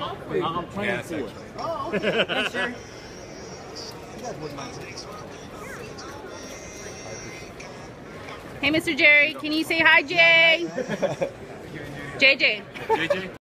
I'm playing for it. Oh, okay. Thanks, Jerry. Hey, Mr. Jerry, can you say hi, Jay? JJ. JJ?